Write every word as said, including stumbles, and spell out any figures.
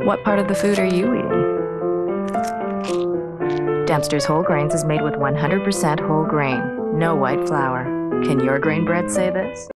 What part of the food are you eating? Dempsters Whole Grains is made with one hundred percent whole grain, no white flour. Can your grain bread say this?